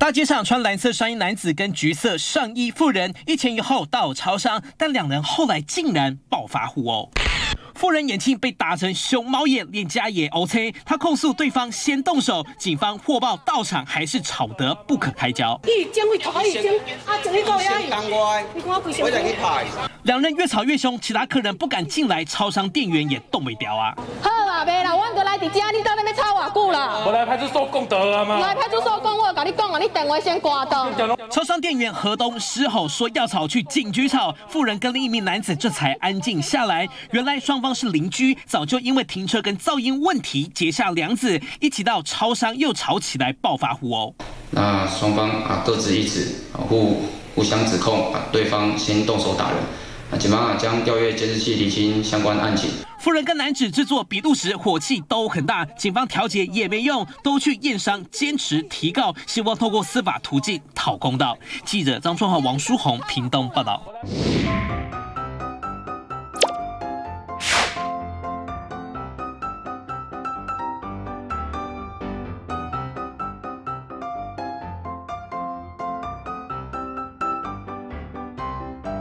大街上穿蓝色上衣男子跟橘色上衣妇人一前一后到超商，但两人后来竟然爆发互殴。妇人眼睛被打成熊猫眼，脸颊也 OK。她控诉对方先动手，警方获报到场还是吵得不可开交。两人越吵越凶，其他客人不敢进来，超商店员也动不了啊。 好啦，袂啦，我就来伫家，你到那边吵偌久啦？ 我来派出所讲得了吗？ 来派出所讲，我甲你讲啊，你电话先挂断。 超商店员河东狮吼说要吵去警局吵，妇人跟另一名男子这才安静下来。原来双方是邻居，早就因为停车跟噪音问题结下梁子，一起到超商又吵起来，爆发互殴。 那双方各执一词，互相指控对方先动手打人。警方将调阅监视器厘清相关案情。 妇人跟男子制作笔录时火气都很大，警方调解也没用，都去验伤，坚持提告，希望透过司法途径讨公道。记者张春华、王书宏屏东报道。